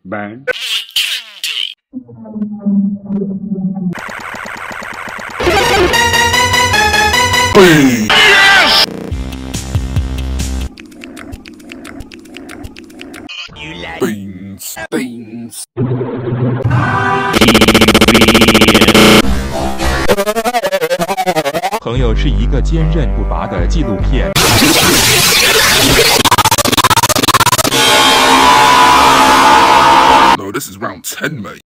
Burn. Yes! You like Beans. Beans. 朋友是一个坚韧不拔的纪录片。 No, this is round 10, mate.